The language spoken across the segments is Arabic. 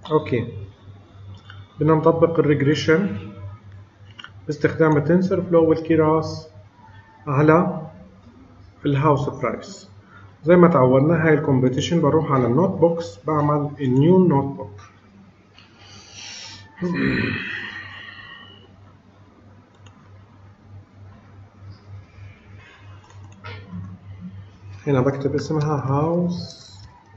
اوكي، بدنا نطبق الريجريشن باستخدام التنسر فلو والكيراس على الهاوس برايس. زي ما تعودنا هاي الكومبيتيشن بروح على النوت بوكس بعمل نيو نوت بوك. هنا بكتب اسمها هاوس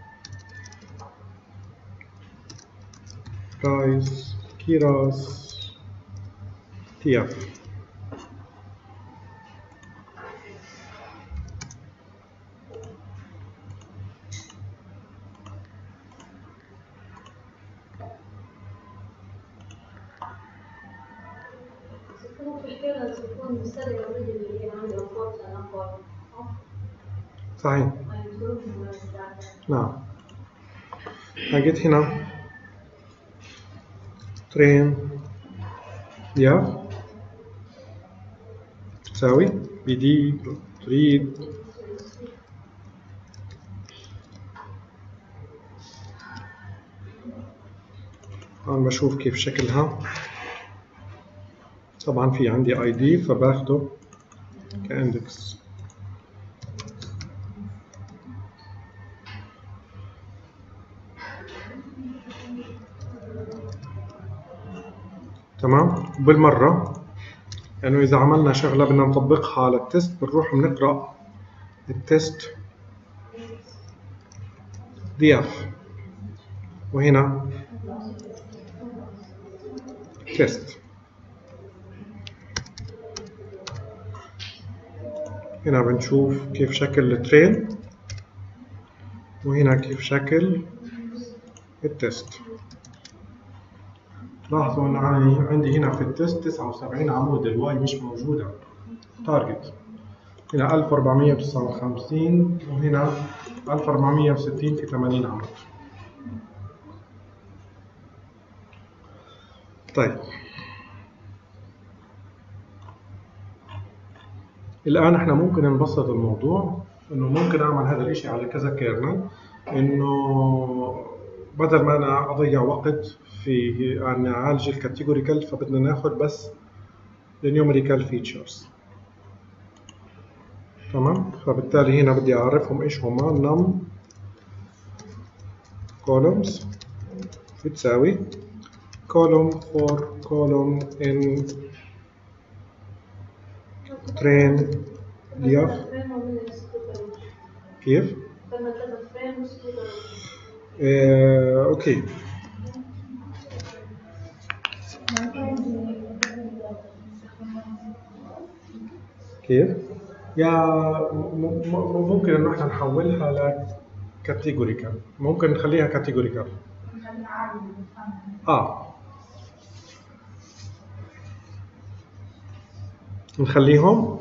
برايس كيراس تي اف. صحيح. نعم. جيت هنا ترين يا تساوي بدي تريد هون بشوف كيف شكلها. طبعا في عندي اي دي فباخده كاندكس. تمام. بالمرة لأنه إذا عملنا شغلة بدنا نطبقها على التست بنروح بنقرأ التست دي اف وهنا تست. هنا بنشوف كيف شكل الترين وهنا كيف شكل التست. لاحظوا أن عندي هنا في التست 79 عمود، الواي مش موجودة تارجت. هنا 1459 وهنا 1460 في 80 عمود. طيب الآن احنا ممكن نبسط الموضوع انه ممكن اعمل هذا الاشي على كذا كيرنل، انه بدل ما انا اضيع وقت في ان اعالج الكاتيجوريكال فبدنا ناخد بس النيوميريكال فيتشرز. تمام. فبالتالي هنا بدي اعرفهم ايش هما. num columns بتساوي column for column in train df. كيف؟ اوكي. كيف؟ يا ممكن انه احنا نحولها لكاتيجوريكال. ممكن نخليها كاتيجوريكال. نخليهم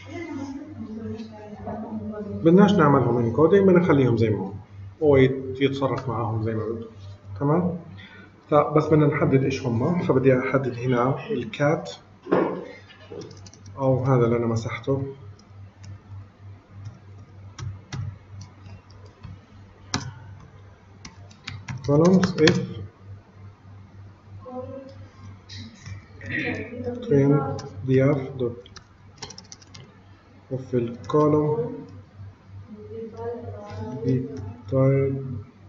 بدناش نعملهم انكودينج، بدنا نخليهم زي ما هم هو يتصرف معاهم زي ما بده. تمام. بس بدنا نحدد ايش هم. فبدي احدد هنا الكات او هذا اللي انا مسحته columns if train df dot وفي الكولوم بتايب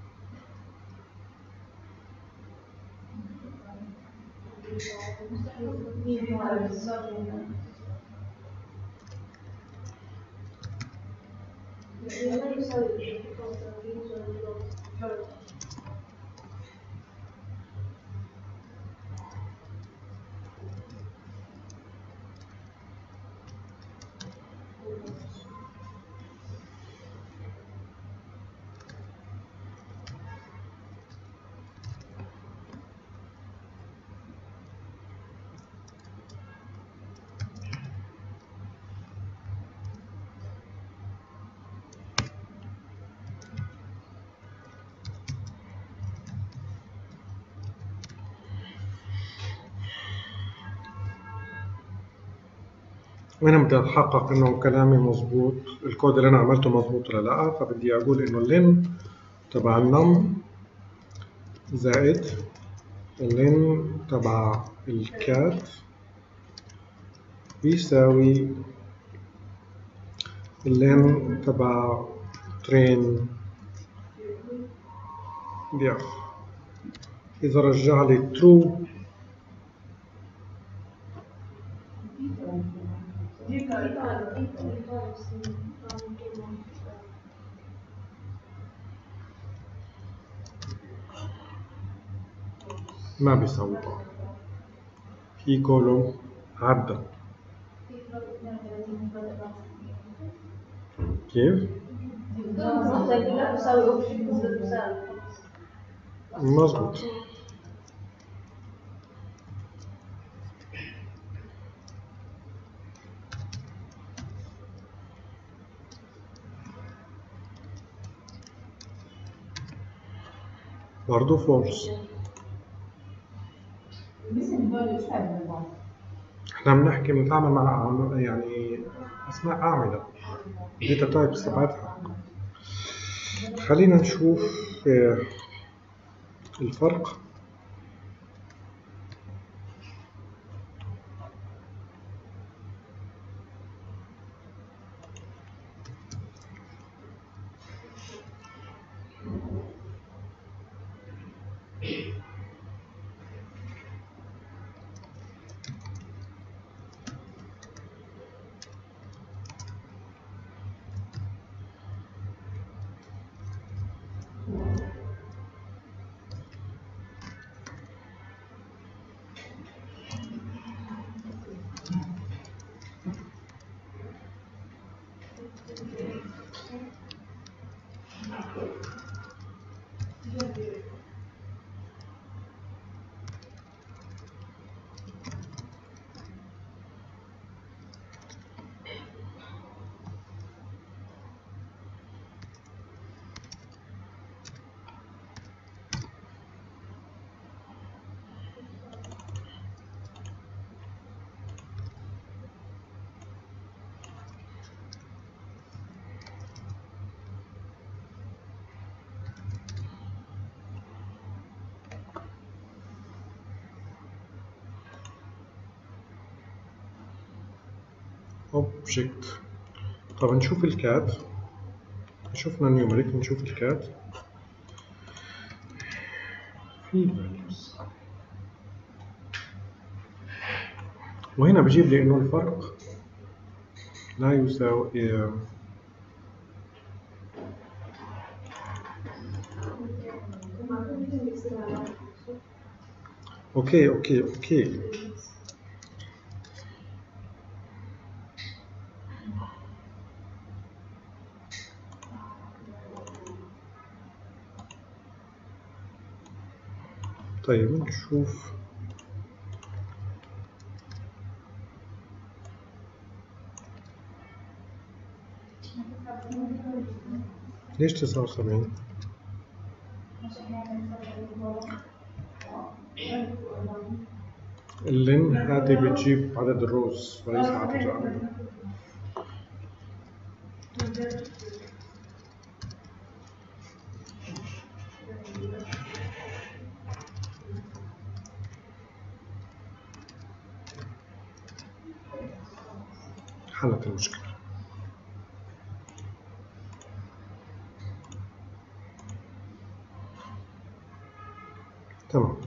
وهنا بدي اتحقق انه كلامي مظبوط، الكود اللي انا عملته مظبوط ولا لا. فبدي اقول انه اللين تبع النم زائد اللين تبع الكات بيساوي اللين تبع ترين دياف. إذا رجع لي true ما بيساوي بعض. في كولوم عدى. كيف؟ مظبوط. برضو فولس. احنا بنتعامل مع يعني اسماء اعمده داتا تايبس تبعتها. خلينا نشوف الفرق object. طب نشوف الكات. شفنا النيومريك، نشوف الكات. في values وهنا بجيب لي انه الفرق لا يساوي اوكي. طيب نشوف ليش 79. اللين هذه بتجيب عدد الروز وليس عدد الأعمدة. حلت المشكلة. تمام.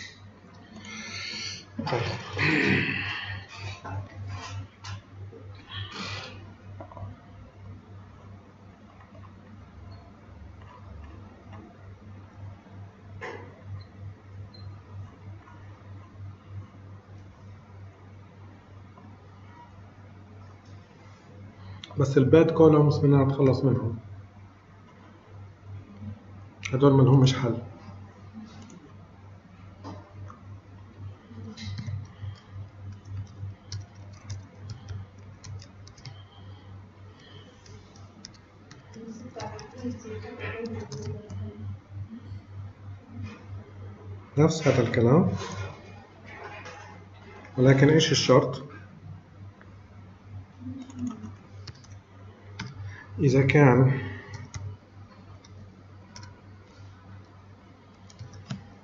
بس الباد كولومز بدنا نتخلص منهم، هدول ما لهمش حل. نفس هذا الكلام، ولكن ايش الشرط؟ إذا كان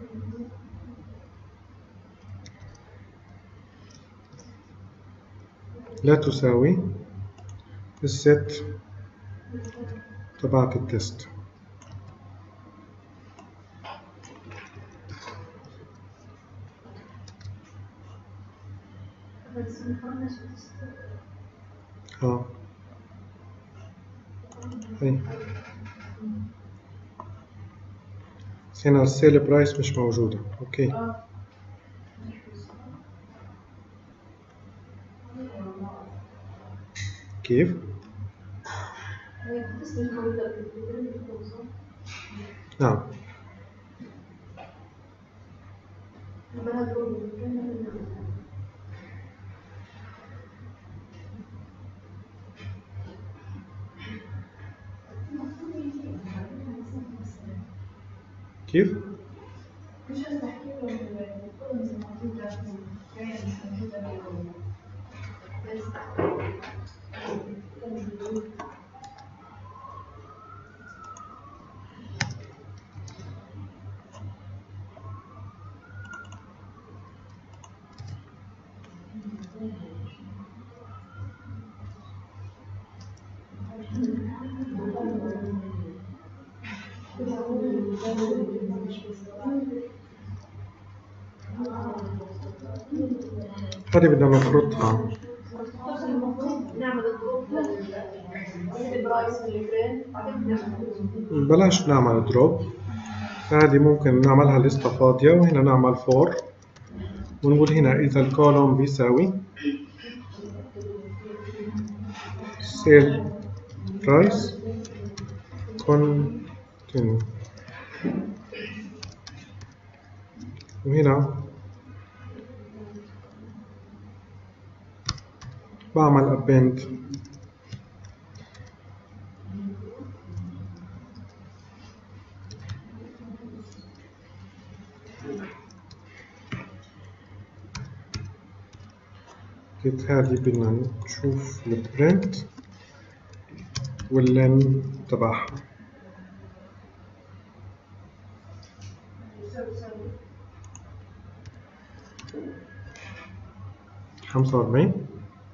لا تساوي الست تبعت التست. هي هنا السيل برايس مش موجودة. اوكي. كيف؟ نعم. كيف؟ هذه بدنا نفرضها. بلاش نعمل دروب، هذه ممكن نعملها لستة فاضية وهنا نعمل فور ونقول هنا إذا الكولوم بيساوي سيل برايس كونتينيو، وهنا بعمل append كيف. هذه بدنا نشوف البرنت واللين تبعها. 45.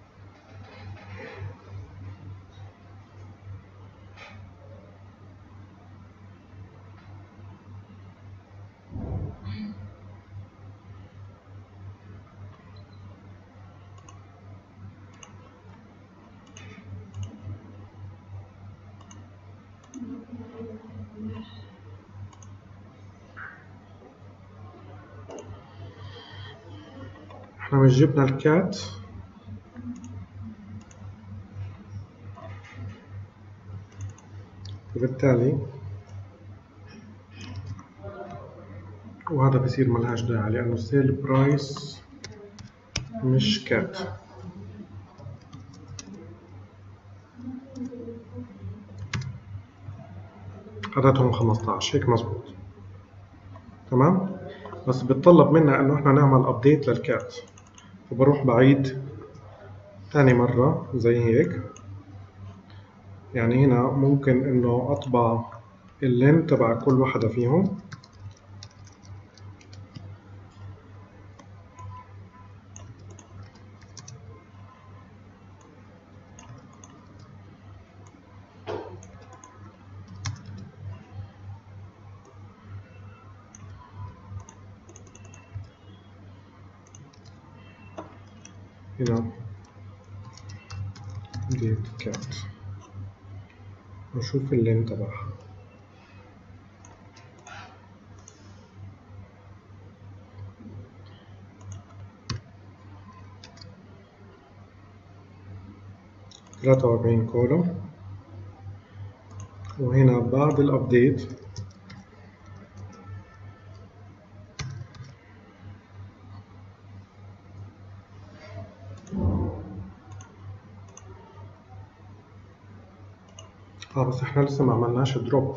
احنا مش جبنا الكات، وبالتالي وهذا بصير ملهاش داعي لأنه السيل برايس مش كات. عددهم 15 هيك مظبوط. تمام. بس بتطلب منا انه احنا نعمل ابديت للكات، فبروح بعيد ثاني مرة زي هيك. يعني هنا ممكن انه اطبع اللين تبع كل واحدة فيهم. هنا ديت كات وشوف اللين تبعها. ثلاثة وأربعين كولوم، وهنا بعد الابديت بس احنا لسه ما عملناش دروب.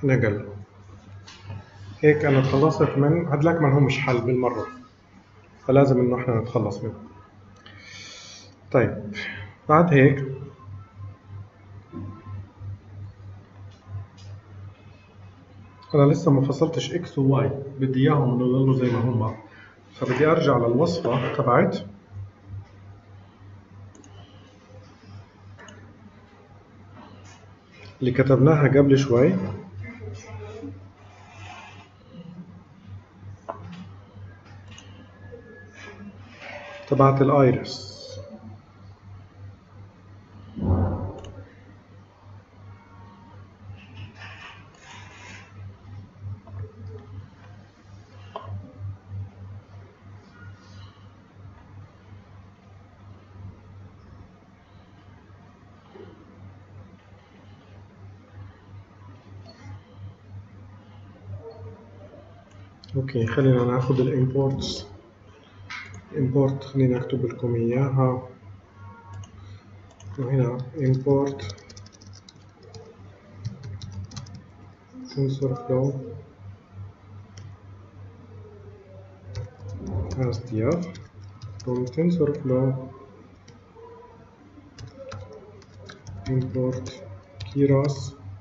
نقل. هيك أنا تخلصت من هدلاك، ما هو مش حل بالمرة، فلازم إنه إحنا نتخلص منه. طيب بعد هيك أنا لسه ما فصلتش إكس وواي، بدي إياهم إنه يضلوا زي ما هما، فبدي أرجع للوصفة تبعت اللي كتبناها قبل شوي، تبعت الآيرس. اوكي، خلينا ناخد الامبورتس. import خلينا اكتب لكم اياها، وهنا import TensorFlow SDF from TensorFlow import Keras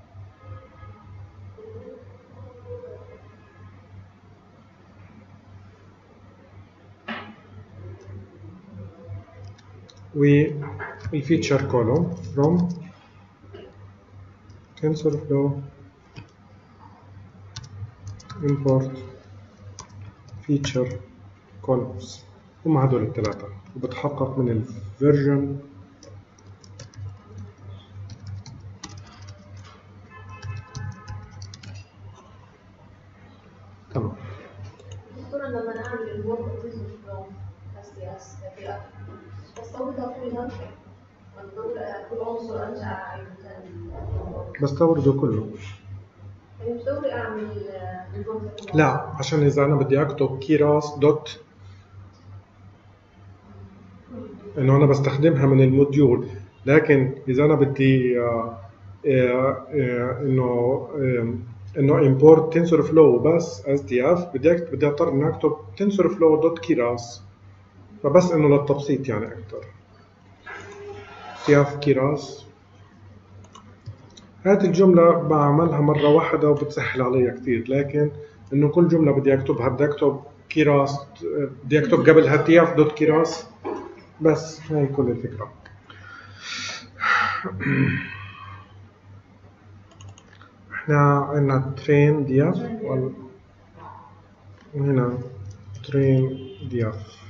والفيتشر column from TensorFlow import feature columns. هم هدول الثلاثة، وبتحقق من الفيرجن. تمام. لما نعمل الورك فلو اس بستوردها كلها، كل عنصر ارجع بستورده كله. يعني مش ضروري اعمل لا، عشان اذا انا بدي اكتب كيراس دوت، انه انا بستخدمها من الموديول، لكن اذا انا بدي انه import TensorFlow بس SDF، بدي اضطر اني اكتب TensorFlow دوت كيراس، فبس انه للتبسيط يعني اكثر. SDF كيراس، هذه الجملة بعملها مرة واحدة وبتسهل علي كثير، لكن انه كل جملة بدي اكتبها بدي اكتب كيراس، بدي اكتب قبلها TF دوت كيراس، بس هاي كل الفكرة. احنا عندنا train دياف وهنا train دياف.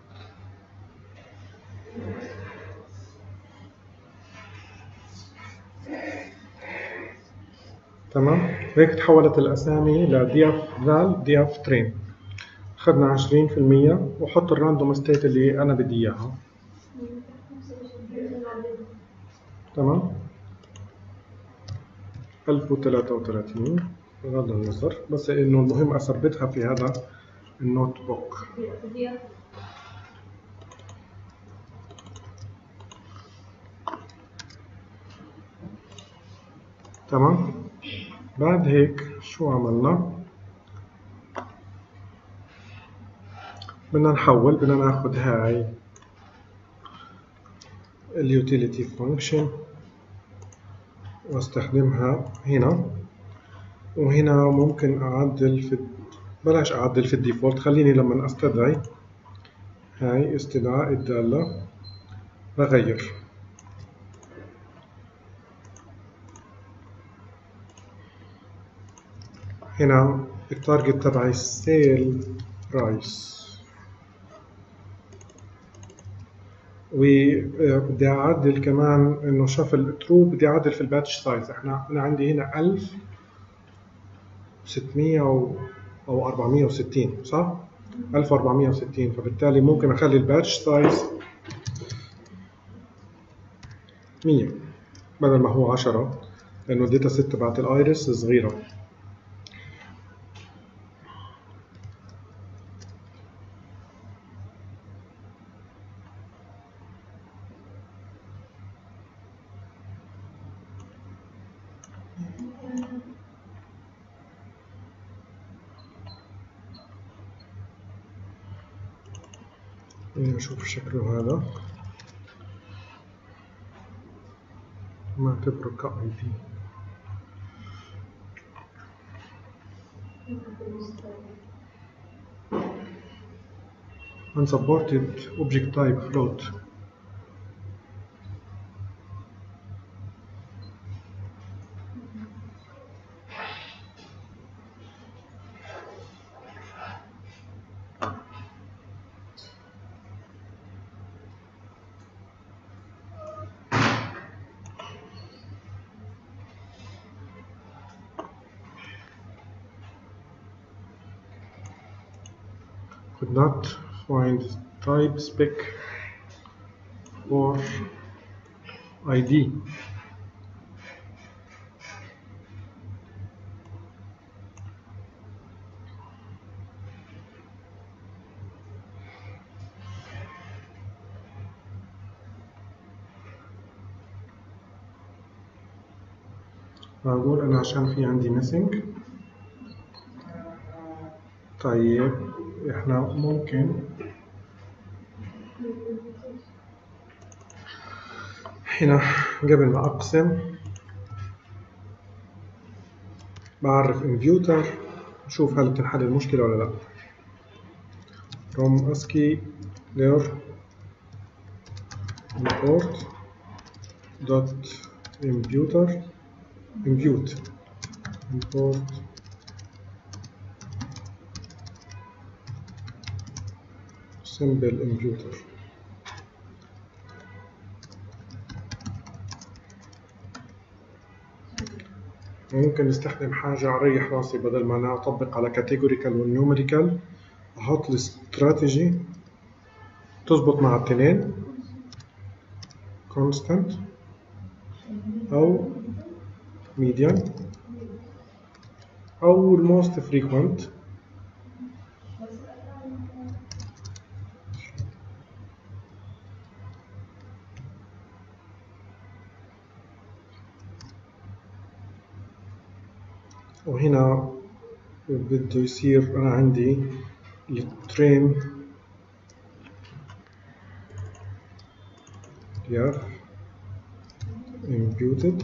تمام، هيك تحولت الأسامي لدياف فال دياف ترين. أخذنا 20% وحط الراندوم ستيت اللي أنا بدي إياها. تمام، 1033 بغض النظر، بس إنه المهم أثبتها في هذا النوت بوك. تمام، بعد هيك شو عملنا؟ بدنا نحول، بدنا ناخد هاي اليوتيليتي فانكشن واستخدمها هنا، وهنا ممكن أعدل في، بلاش أعدل في الديفولت، خليني لما أستدعي هاي استدعاء الدالة بغير. هنا التارجت تبعي سيل برايس، وبدي أعدل كمان إنه شفل ترو، بدي أعدل في الباتش سايز. أنا عندي هنا 1600 أو 460 صح؟ 1460، فبالتالي ممكن أخلي الباتش سايز 100 بدل ما هو 10، لأنه الداتا سيت تبعت الآيرس صغيرة. نشوف شكله هذا، نعتبره كأي دي. unsupported object type float. Could not find type spec or ID. أقول أنا عشان في عندي missing. طيب إحنا ممكن هنا قبل ما أقسم بعرف imputer، نشوف هل بتنحل المشكلة ولا لا. from ASCII layer import dot imputer impute import simple imputer. ممكن نستخدم حاجة أريح راسي، بدل ما أنا أطبق على categorical والنيوميريكال أحط لي استراتيجي تزبط مع التنين constant أو median أو most frequent. وهنا بده يصير أنا عندي الترين df imputed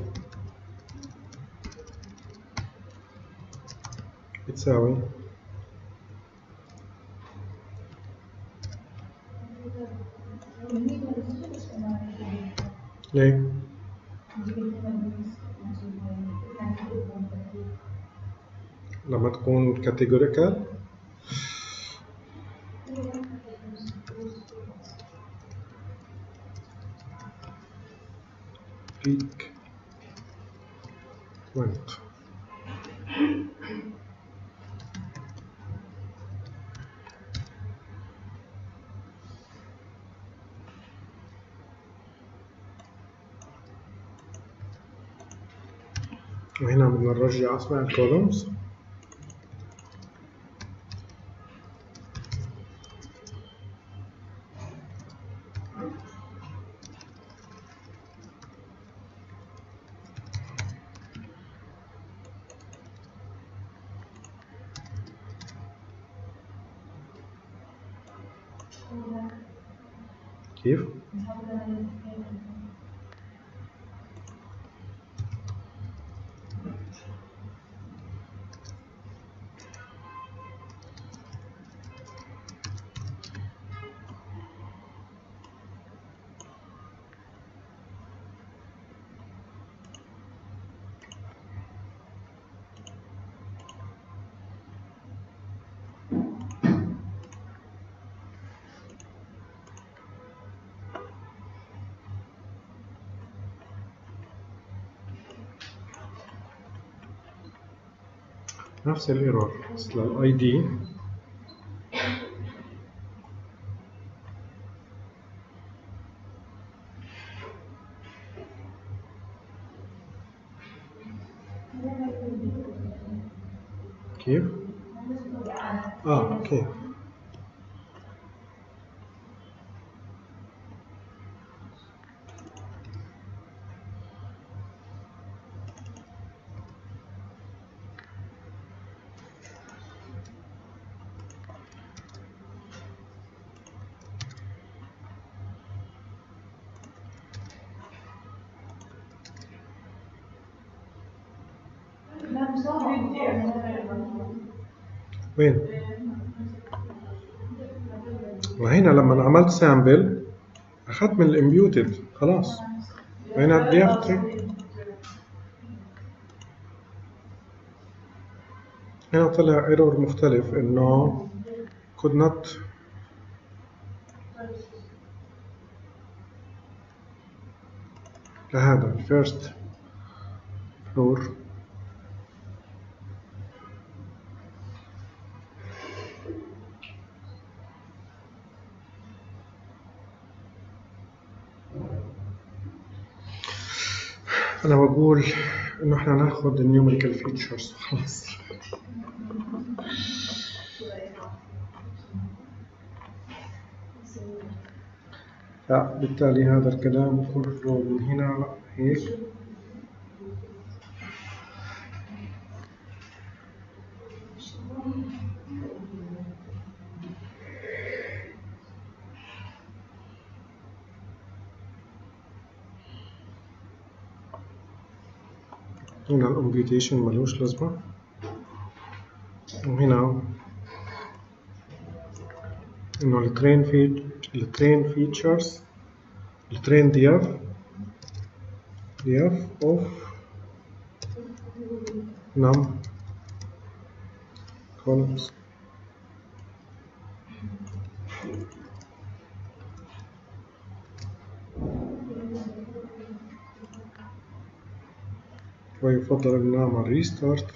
بتساوي ليه؟ لما تكون categorical frequent. وهنا بدنا نرجع أسماء الكولومز. كيف؟ نفس الايرور بس للاي دي كيف؟ اوكي. وين؟ وهنا لما عملت سامبل أخذت من الامبيوتد خلاص. هنا بدي هنا طلع ايرور مختلف إنه could not لهذا الفيرست فلور أنا بقول إنه إحنا ناخد النيوميريكال فيتشرز وخلاص. بالتالي هذا الكلام كله من هنا هيك. هنا الامبيوتيشن ملوش لازمة، وهنا إنه الترين فيتشرز الترين دي اف اوف نم columns ويفضل أن نعمل ريستارت.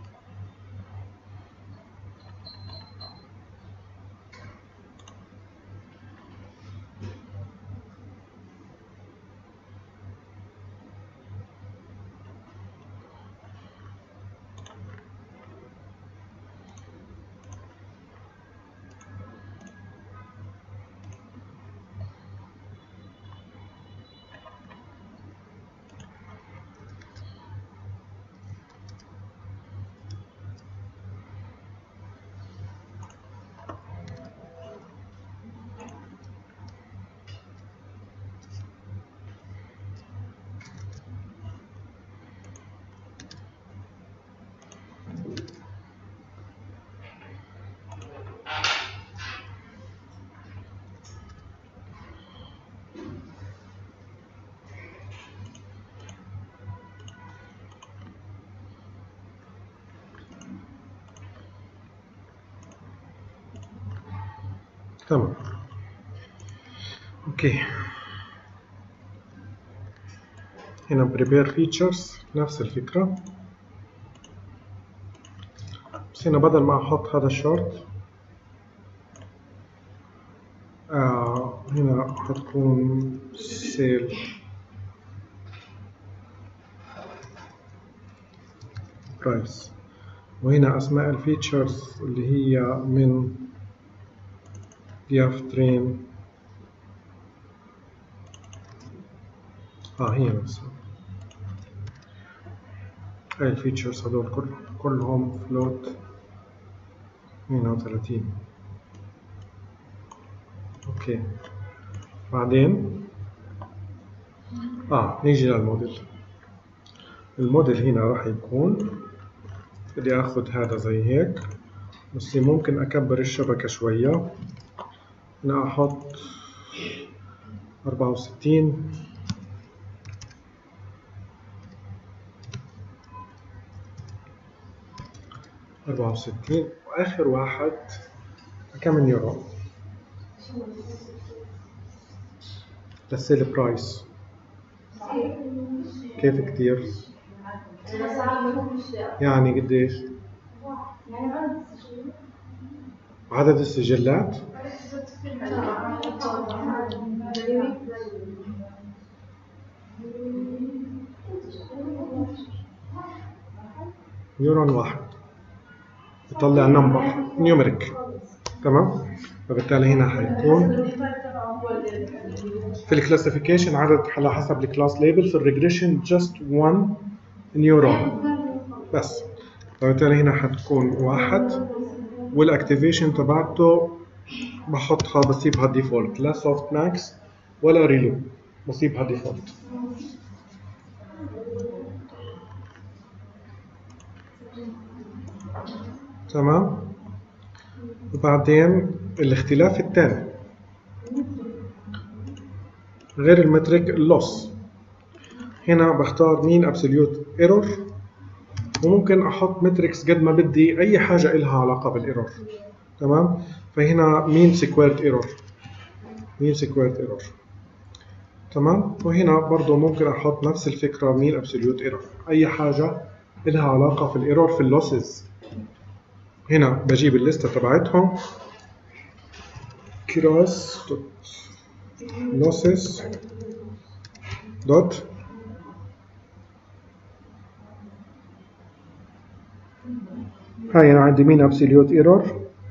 تمام. اوكي، هنا prepare features نفس الفكرة، بس هنا بدل ما احط هذا الشرط هنا حتكون sale price، وهنا اسماء الفيتشرز اللي هي من DF train هي نفسها. هاي الفيتشرز هدول كلهم فلوت 32. اوكي، بعدين نيجي للموديل. الموديل هنا راح يكون بدي اخذ هذا زي هيك، بس ممكن اكبر الشبكة شوية. هنا احط 64 واخر واحد كم يورو للسيل برايس. كيف كتير؟ يعني قديش؟ عدد السجلات؟ نيورون واحد يطلع نمبر نيوميريك. تمام، فبالتالي هنا حيكون في الكلاسيفيكيشن عدد على حسب الكلاس ليبل، في الريجريشن just one نيورون بس. فبالتالي هنا حتكون واحد، والاكتيفيشن تبعته بحطها بسيبها ديفولت، لا سوفت ماكس ولا ريلو، بسيبها ديفولت. تمام. وبعدين الاختلاف الثاني غير المترك اللوس، هنا بختار مين ابسوليوت ايرور، وممكن احط متركس قد ما بدي، اي حاجه إلها علاقه بالايرور. تمام. فهنا مين سكويرد ايرور، مين سكويرد ايرور. تمام. وهنا برضو ممكن احط نفس الفكره مين ابسوليوت ايرور، اي حاجه إلها علاقه في الايرور في اللوسز. هنا بجيب الليسته تبعتهم كراس دوت لوسز دوت هاي أنا عندي مين absolute error،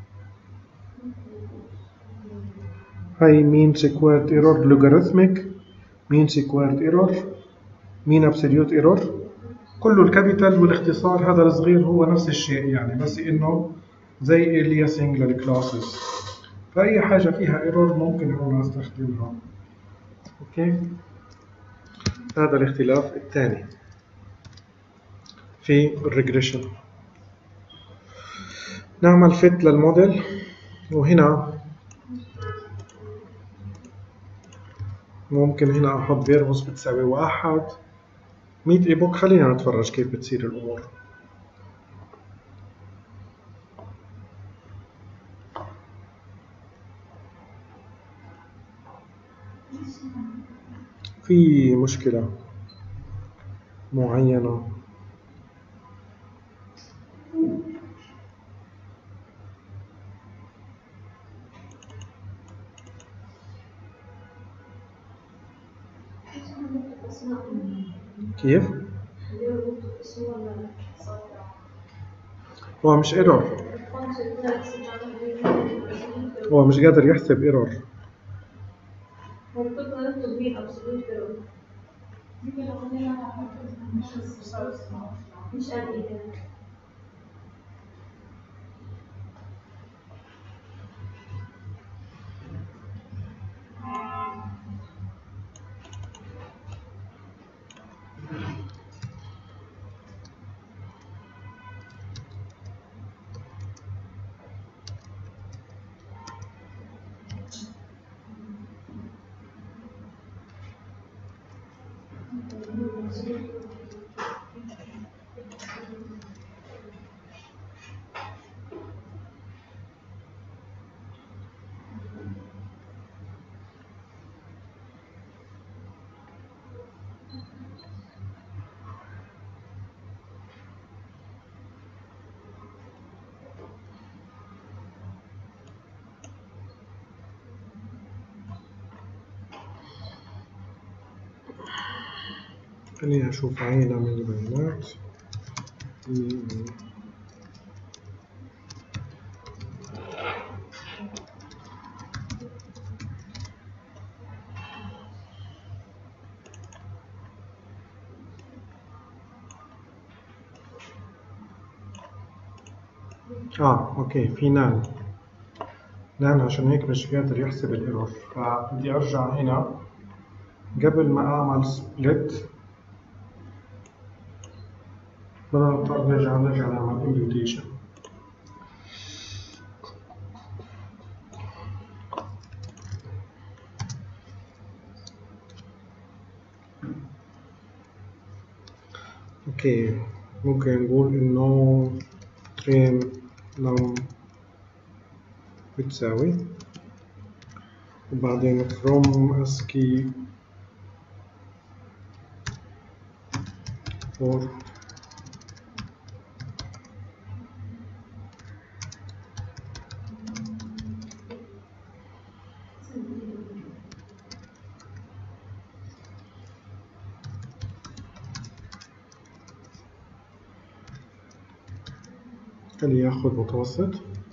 هاي مين squared error logarithmic، مين squared error، مين absolute error، كله الكابيتال والاختصار هذا الصغير هو نفس الشيء يعني، بس إنه زي aliasing للكلاسز، فأي حاجة فيها error ممكن هنا نستخدمها. أوكي. هذا الاختلاف الثاني في الريجريشن. نعمل فيت للموديل، وهنا ممكن هنا أحط فيربوس بتساوي 1 100 ايبوك. خلينا نتفرج كيف بتصير الأمور. في مشكلة معينة كيف؟ هو مش ايرور، هو مش قادر يحسب ايرور. خليني أشوف عينة من البيانات. أوكي، في نان عشان هيك مش قادر يحسب الايرور، فبدي أرجع هنا قبل ما أعمل سبليت، بدنا نضطر نرجع نعمل imputation. اوكي، ممكن نقول انه train num بتساوي، وبعدين from ASCII for خليه ياخذ متوسط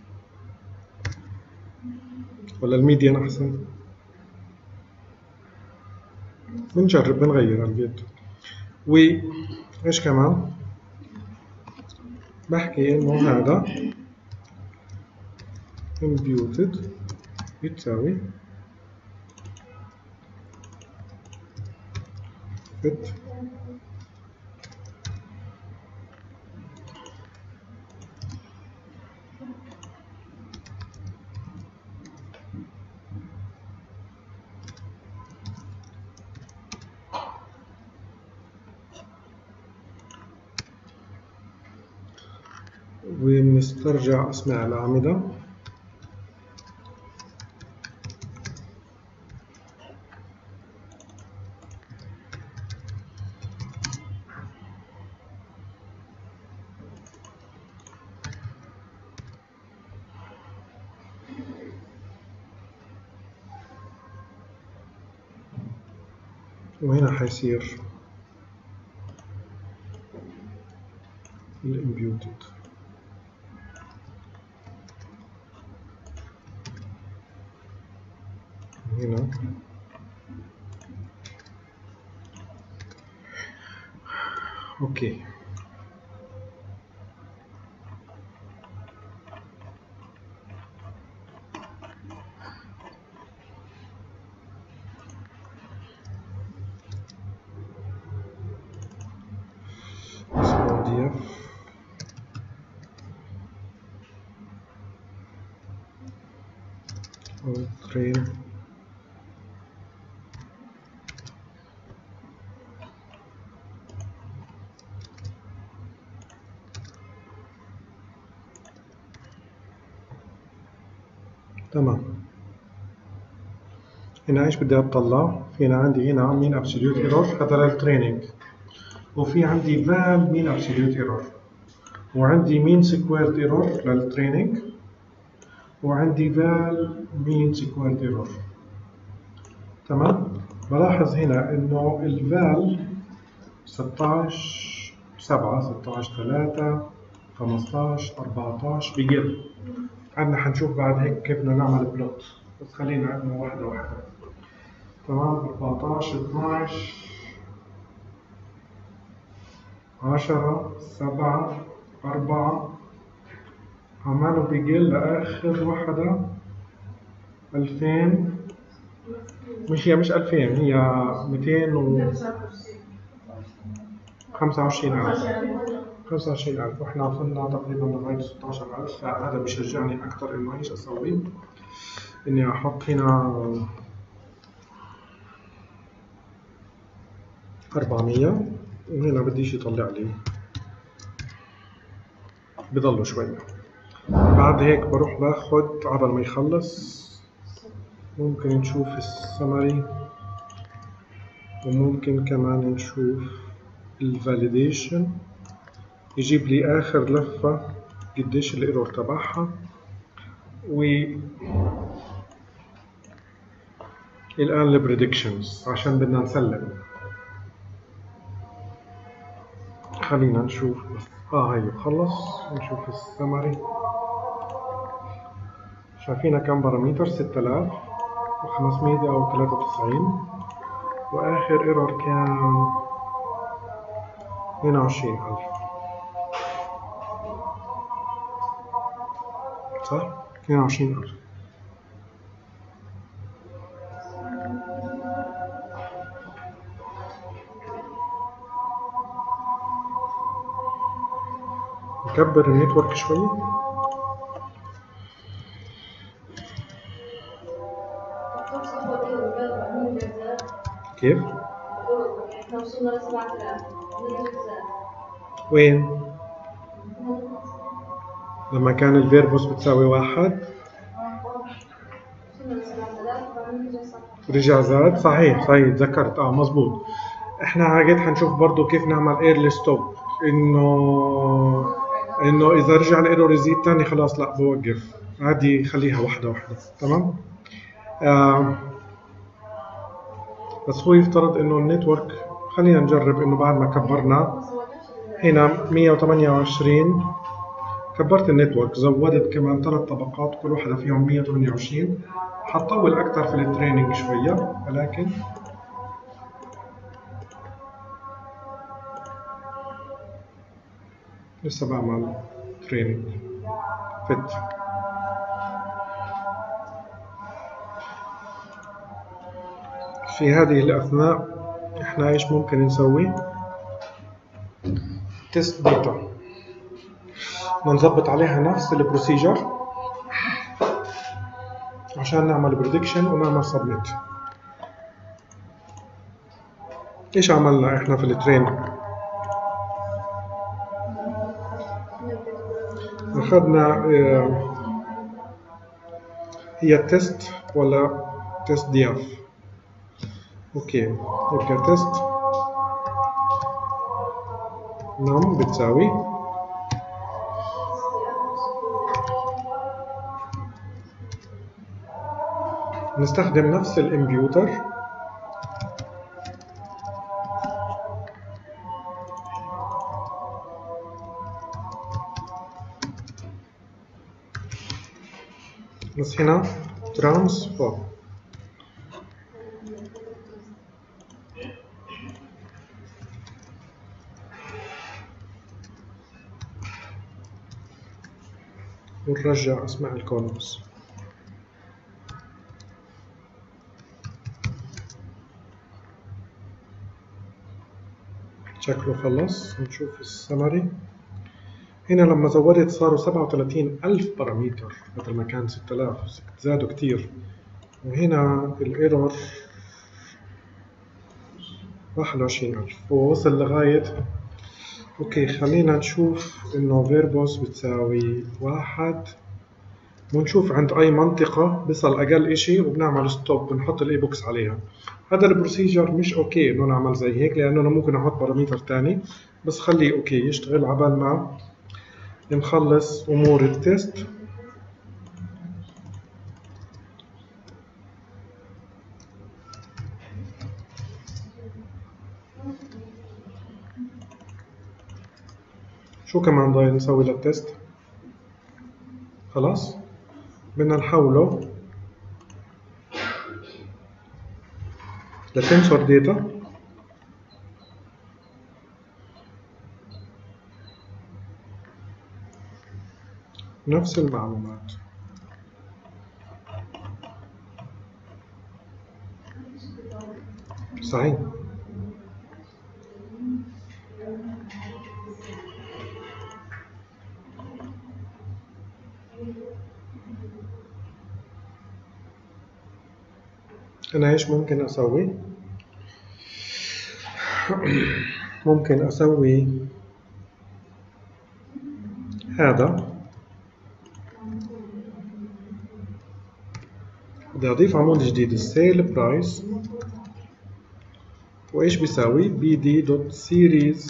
ولا الميديان احسن. بنجرب بنغير على البيت. وايش كمان بحكي انه هذا imputed بتساوي fit ونسترجع أسماء الأعمدة. وهنا حيصير الامبيوتد. هنا اوكي. train تمام. هنا ايش بدي اطلع؟ هنا عندي هنا مين ابسوليوت ايرور، هذا للتريننج، وفي عندي فال مين ابسوليوت ايرور، وعندي مين سكويرد ايرور للتريننج، وعندي فال مين سكويرد ايرور. تمام. بلاحظ هنا انه الفال 16 7 16 3 15 14 بقل. عندنا حنشوف بعد هيك كيف بدنا نعمل بلوت، بس خلينا عندنا واحدة واحدة. تمام. 14 12 10 7 4 عماله بقل لآخر واحدة 2000. مش 2000، هي 225,000 واحنا وصلنا تقريبا لغاية 16,000. فهذا بيشجعني أكثر إنه إيش أسوي؟ إني أحط هنا 400 وهنا بديش يطلع لي، بضلوا شوية. بعد هيك بروح باخد عبر ما يخلص، ممكن نشوف السمري وممكن كمان نشوف الفاليديشن، يجيب لي آخر لفة قديش الايرور تبعها، الآن البريدكشنز عشان بدنا نسلم. خلينا نشوف بس هاي خلص. نشوف السمري. شايفينها كم بارامتر؟ 6593 وآخر ايرور كان 22,000 صح؟ 22,000. نكبر النتورك شوي. كيف؟ احنا وصلنا ل 7000 وين؟ لما كان الفيربوس بتساوي 1 رجع زاد. صحيح تذكرت. مزبوط. احنا عقد حنشوف برضو كيف نعمل ايرلي ستوب، انه اذا رجع الايرور يزيد تاني خلاص لا بوقف، عادي خليها واحدة واحدة. تمام. بس هو يفترض انه النتورك، خلينا نجرب انه بعد ما كبرنا هنا 128 كبرت النتورك، زودت كمان 3 طبقات كل واحدة فيهم 128. حطول أكثر في التريننج شوية، ولكن لسه بعمل تريننج فت. في هذه الأثناء إحنا إيش ممكن نسوي؟ تيست داتا نظبط عليها نفس البروسيجر عشان نعمل بريدكشن ونعمل سبميت. إيش عملنا إحنا في التريننج؟ أخذنا هي تيست ولا تيست دياف؟ أوكي، يبقى تيست نم بتساوي نستخدم نفس الإمبيوتر بس هنا ترانسفورم. ونرجع أسماء الكولومز. شكله خلص. نشوف السمري. هنا لما زودت صاروا 37,000 بارامتر بدل ما كان 6000، زادوا كتير. وهنا الايرور 21,000 ووصل لغاية. اوكي، خلينا نشوف انه فيربوس بتساوي 1 ونشوف عند اي منطقة بصل اقل اشي وبنعمل ستوب بنحط الاي بوكس عليها. هذا البروسيجر مش اوكي انه نعمل زي هيك لانه انا ممكن احط بارامتر تاني، بس خليه اوكي يشتغل عبال ما نخلص امور التست. شو كمان ضايل نسوي للتست؟ خلاص بدنا نحوله لتنسور داتا. نفس المعلومات. صحيح. أنا إيش ممكن أسوي؟ ممكن أسوي هذا، بدي أضيف عمود جديد السيل برايس، وإيش بيساوي؟ bd.series.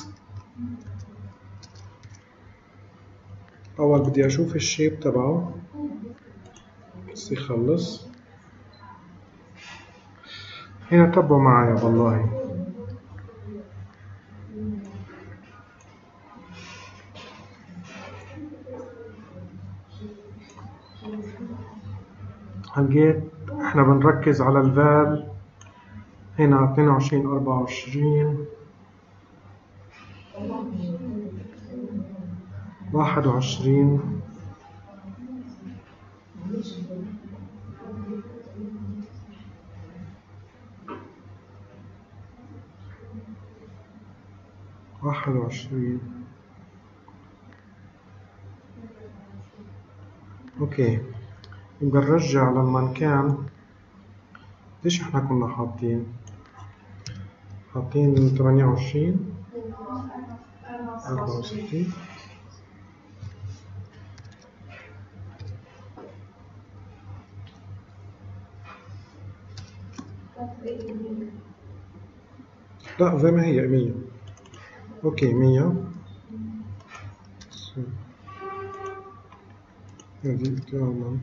أول بدي أشوف الشيب تبعه بس يخلص. هنا تبعوا معايا والله. لقيت احنا بنركز على الفال هنا 22 24 21 21. اوكي، يبقى نرجع لما كان ليش احنا كنا حاطين 28 64. لا زي ما هي 100. اوكي 100. هذه تماما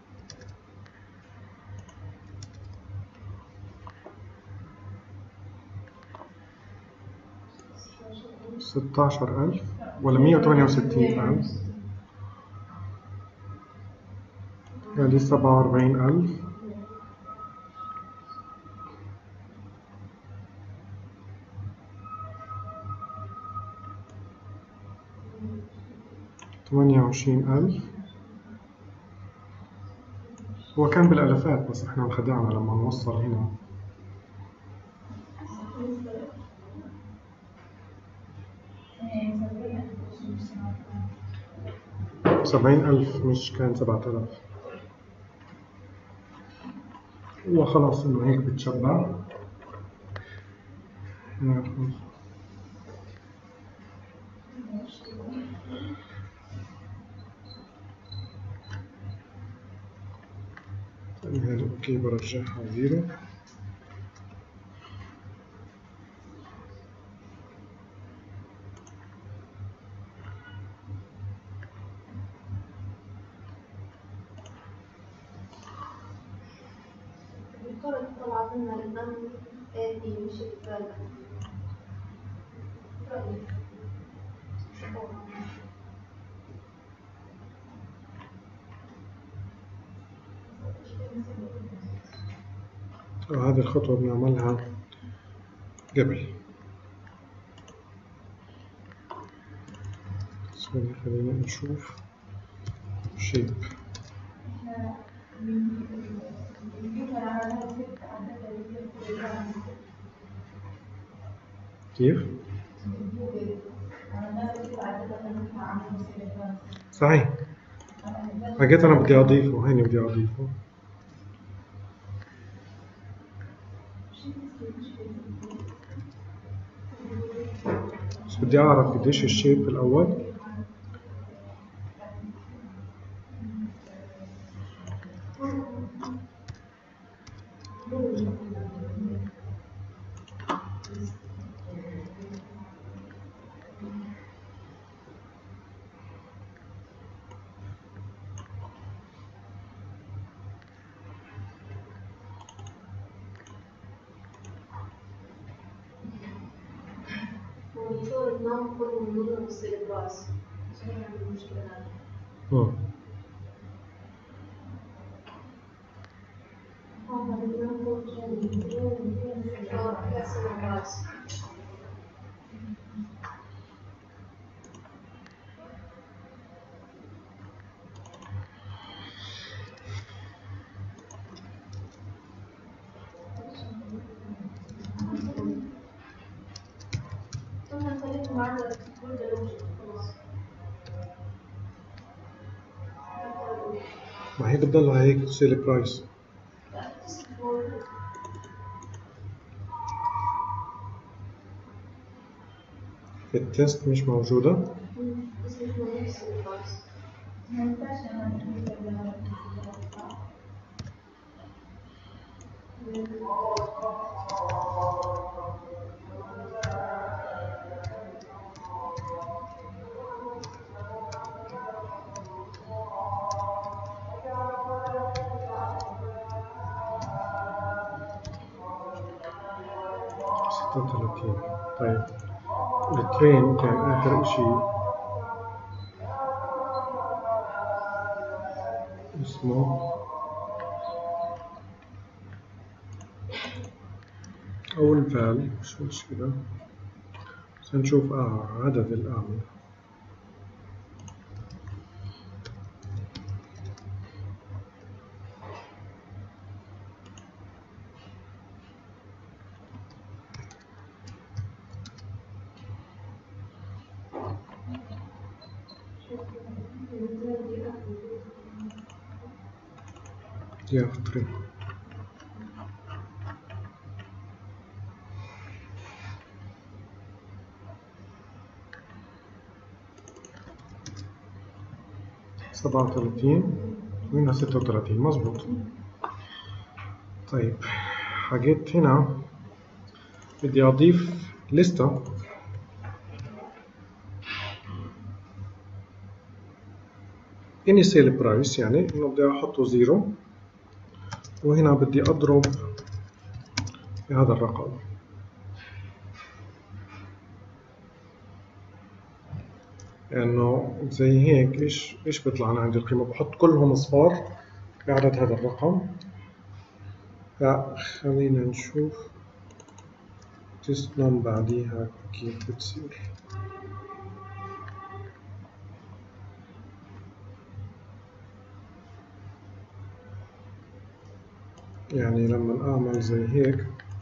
16,000 ولا 168,000. هذه 47,000. 28,000. هو كان بالألفات بس احنا انخدعنا لما نوصل هنا. 70,000 مش كان 7,000. هو خلاص انه هيك بتشبع. اوكي برجعها 0. الدكتورة طلعت لنا النم آتي مش الفعل. هذه الخطوة بنعملها قبل. خلينا نشوف شيب. كيف؟ صحيح. حكيت أنا بدي أضيفه، هيني بدي أضيفه. بس بدي أعرف قديش الشيب الأول. مونيتور النوم كله من ضمن السيربراس عشان يعمل المشكلة هذه. ما هي بتضلها هيك سيل برايس. في التست مش موجودة. طيب الترين كان آخر إشي اسمه أو الفال، مش مشكلة. بس نشوف عدد الأعمدة. يا 37 وهنا 36 مظبوط. طيب حاجات هنا بدي أضيف لستة any sale price، يعني إنه بدي أحطه 0 وهنا بدي أضرب بهذا الرقم. لأنه زي هيك إيش بيطلع أنا عندي القيمة، بحط كلهم أصفار بعدد هذا الرقم. فخلينا نشوف test num بعديها كيف بتصير. يعني لما أعمل زي هيك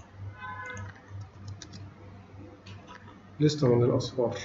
لستة من الأصفار،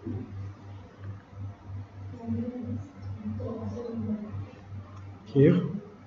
كيف؟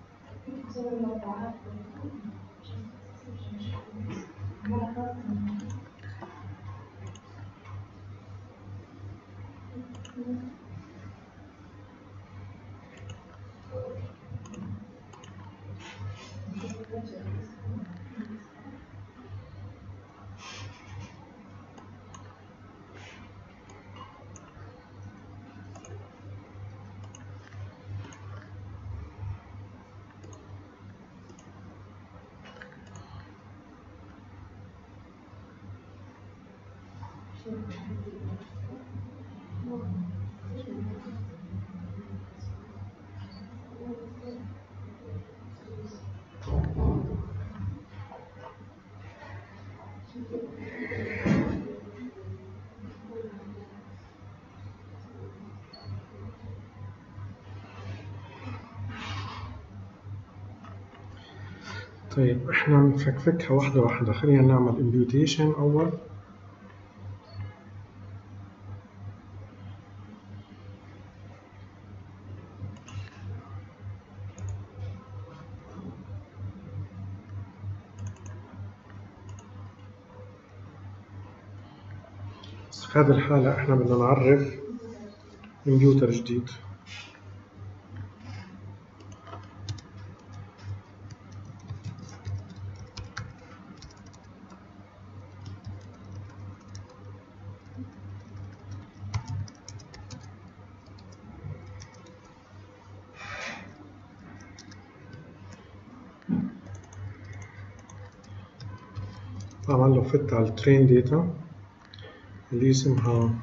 طيب احنا نفكفكها واحدة واحدة. خلينا نعمل imputation أول. بس في هذه الحالة احنا بدنا نعرف imputer جديد. أعمل له fit على train data اللي اسمها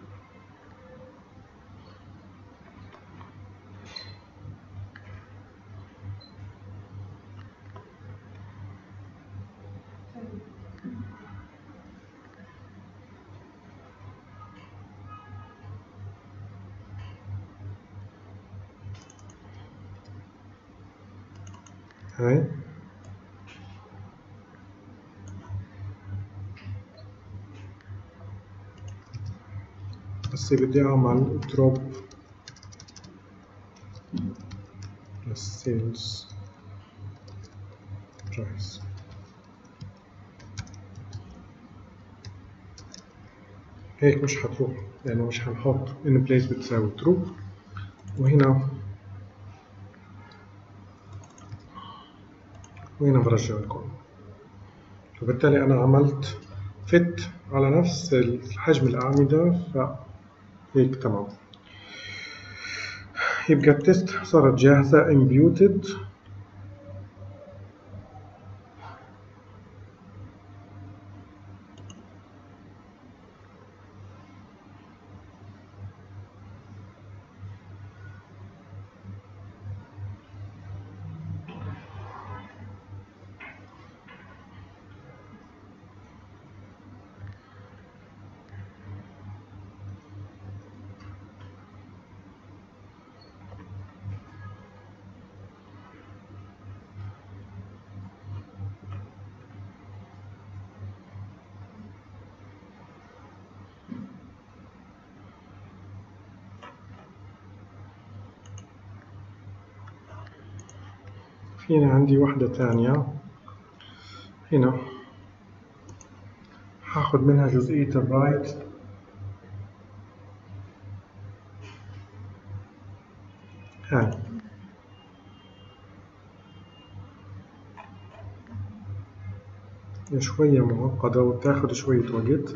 هاي. هسه بدي أعمل drop للسيلز برايس. هيك مش حتروح لأنه مش حنحط in place بتساوي true، وهنا برجع لكم. وبالتالي أنا عملت fit على نفس حجم الأعمدة، فهيك تمام. يبقى التست صارت جاهزة imputed. هنا عندي واحدة تانية، هنا هاخد منها جزئية الرايت هاي. شوية معقدة وبتاخد شوية وقت.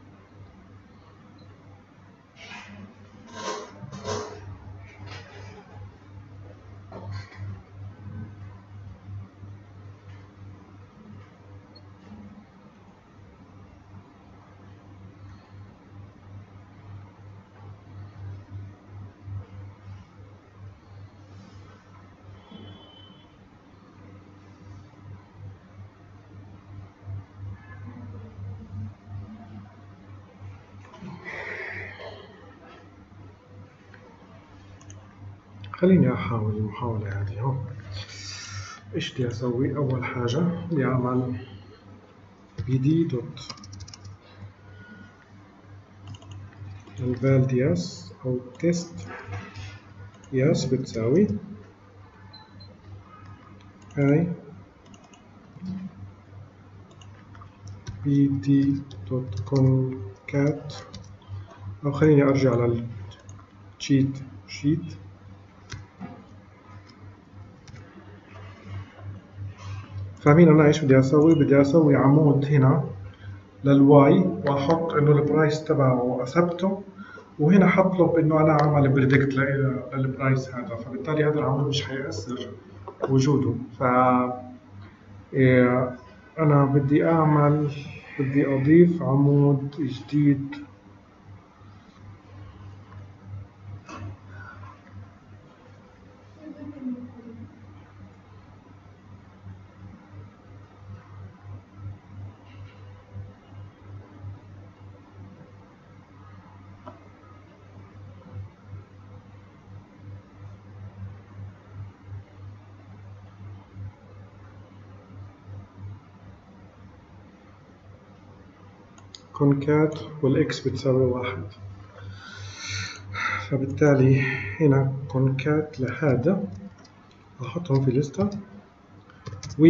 خليني أحاول المحاولة هذه. هون إيش بدي أسوي؟ أول حاجة بدي أعمل bd دوت الفال دي اس أو تيست دي اس بتساوي I pt.concat، أو خليني أرجع للتشيت شيت. فاهمين أنا إيش بدي أسوي؟ بدي أسوي عمود هنا للواي وأحط إنه البرايس تبعه أثبته، وهنا حطلب إنه أنا أعمل بريدكت للبرايس هذا، فبالتالي هذا العمود مش حيأثر وجوده. ف أنا بدي أضيف عمود جديد كونكات والإكس بتساوي 1. فبالتالي هنا كونكات لهذا أحطهم في لستة، و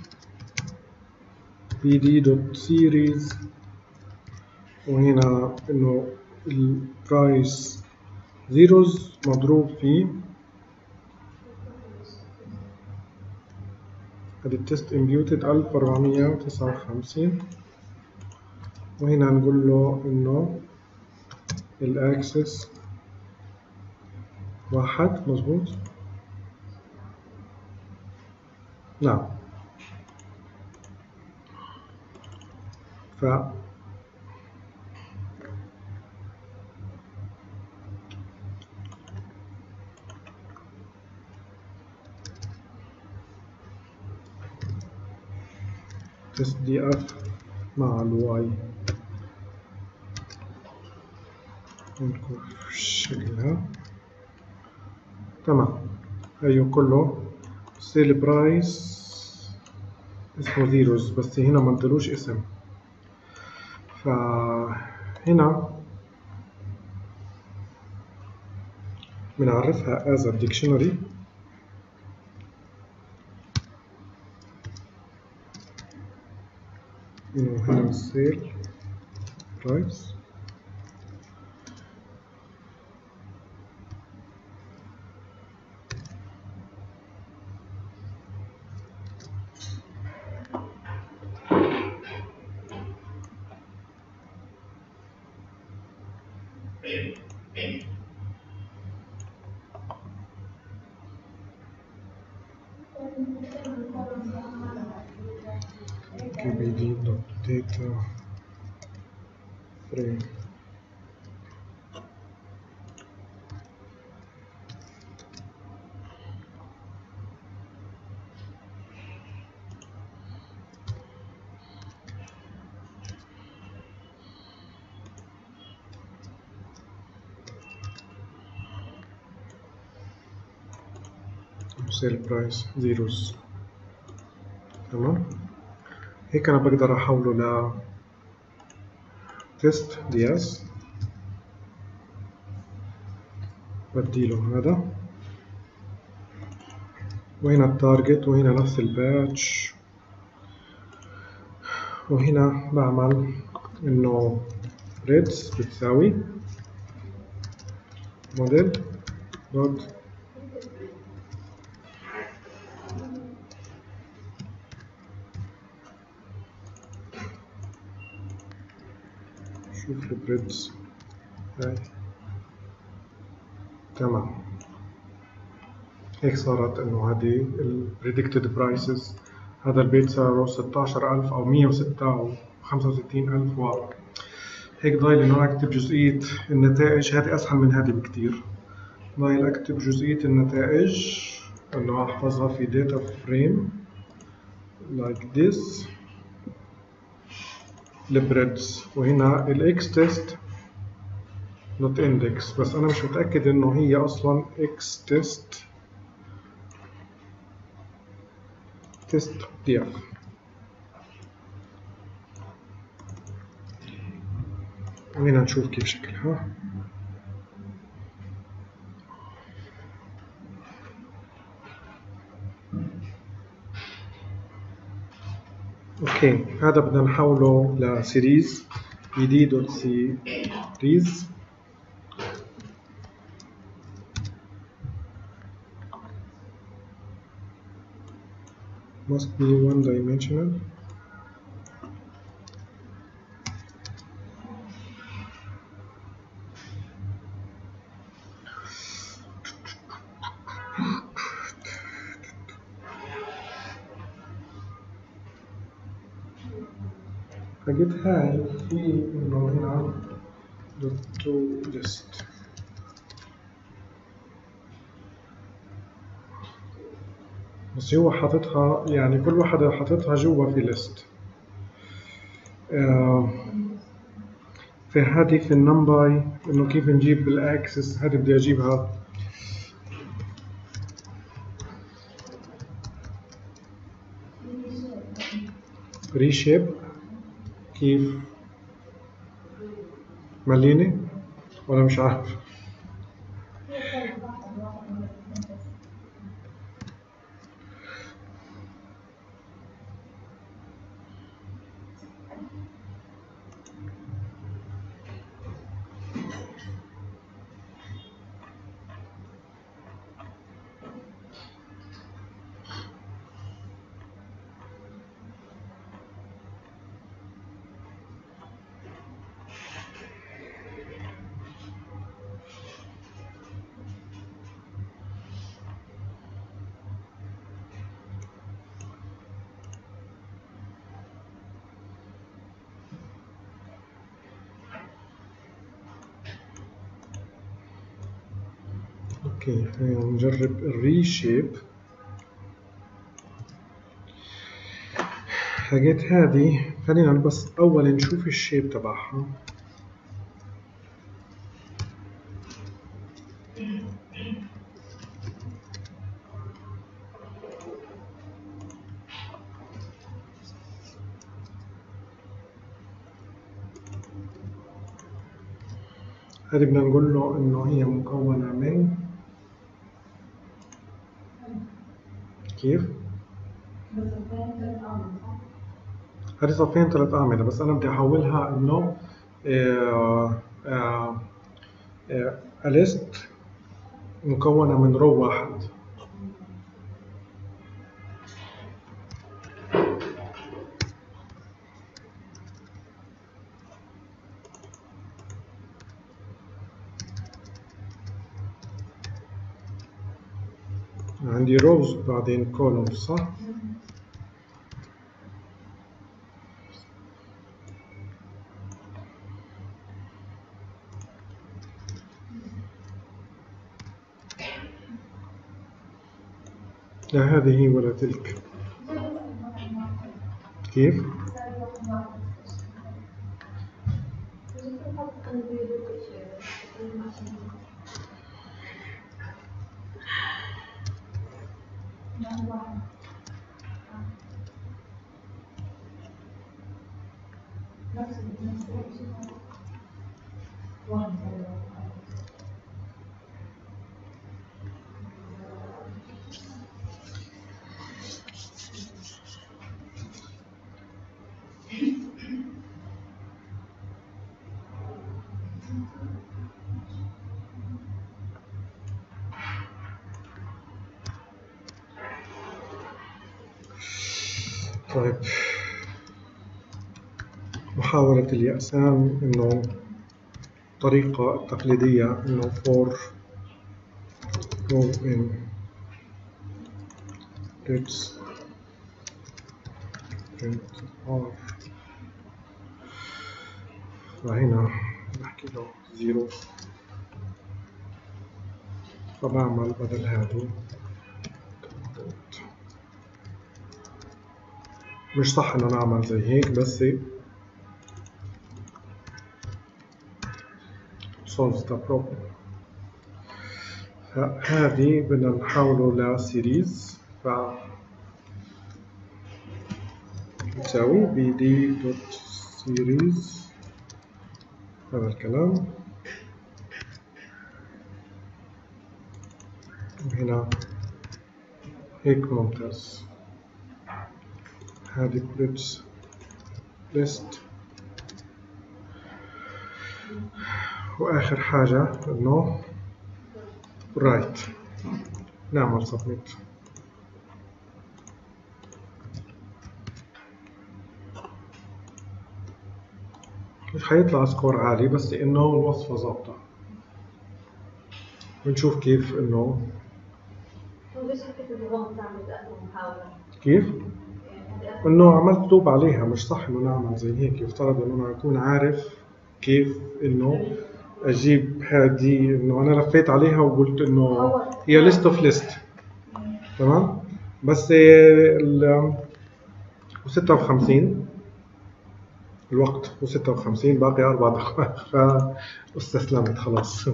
pd.series، وهنا إنه البرايس زيروز مضروب في هذه التست امبيوتد 1459، وهنا نقول له إنه الأكسس 1 مظبوط. نعم. ف تست دي اف مع الواي نشوف شكلها تمام. أيوه كله سيل برايس اسمه زيروز، بس هنا ما ادلوش اسم. فهنا بنعرفها as a dictionary، إنه هنا sale price kbd.data frame. sale price zeros. تمام. هيك أنا بقدر أحوله ل test ds، بديله هذا، وهنا التارجت، وهنا نفس الباتش، وهنا بعمل إنه reds بتساوي model دوت شوف البريدز هاي. تمام. هيك صارت إنه هذه ال predicted prices، هذا البيت سعره 16,000 أو 106 أو 65,000 هيك ضايل إنه أكتب جزئية النتائج. هذه أسهل من هذه بكتير. ضايل أكتب جزئية النتائج إنه أحفظها في data frame like this البريدز، وهنا الإكس تيست not index، بس أنا مش متأكد إنه هي أصلا إكس تيست دي اف. وهنا نشوف كيف شكلها. اوكي، هذا بدنا نحوله لسيريز bd.series must be one dimensional. حاجات هاي في انه هنا to list بس هو حاططها يعني كل واحدة حاططها جوا في ليست. في هذه في النمباي انه كيف نجيب بالاكسس، هذه بدي اجيبها ريشيب. كيف مليني ولا مش عارف؟ اوكي، خلينا نجرب الريشيب. حاجات هذه خلينا بس اول نشوف الشيب تبعها. هذه بدنا نقول له انه هي مكونة من كيف؟ هذه صفين 3 أعمدة، بس أنا بدي أحولها إنه ليست مكونة من رو واحد. عندي روز بعدين كولوم، صح؟ لا هذه ولا تلك. كيف؟ طيب، محاولة اليأسان إنه الطريقة التقليدية إنه for row in let's print r، فهنا بحكي له 0، فبعمل بدل هذه مش صح إنه نعمل زي هيك، بس solves the problem. هذه بدنا نحوله لسيريز، ف نساوي bd.series هذا الكلام، وهنا هيك ممتاز. هذه clips list. وآخر حاجة إنه write. نعمل submit. مش حيطلع سكور عالي بس إنه الوصفة ظابطة. بنشوف كيف إنه كيف إنه عملت لوب عليها. مش صح إنه نعمل زي هيك. يفترض إنه أنا أكون عارف كيف إنه أجيب هذه. إنه أنا لفيت عليها وقلت إنه هي list of list. تمام. بس ال 56 الوقت و56 باقي 4 دقائق فاستسلمت خلاص.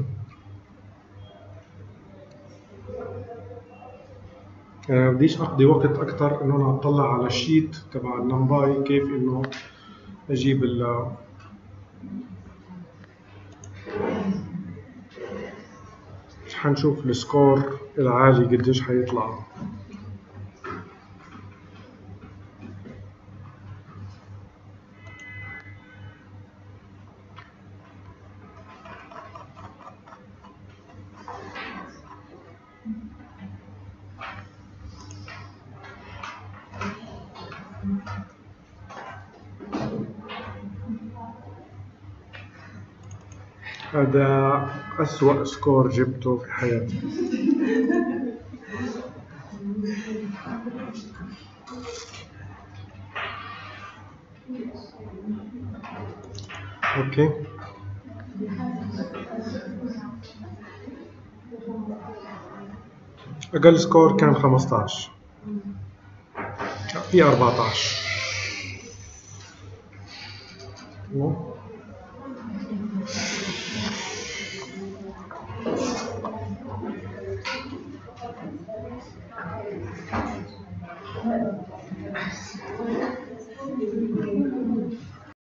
بديش أقضي وقت أكتر إنه أنا أطلع على الشيت تبع النمباي كيف إنه أجيب حنشوف السكور العالي قديش حيطلع. هذا أسوأ سكور جبته في حياتي. أوكي. أقل سكور كان 15 في 14.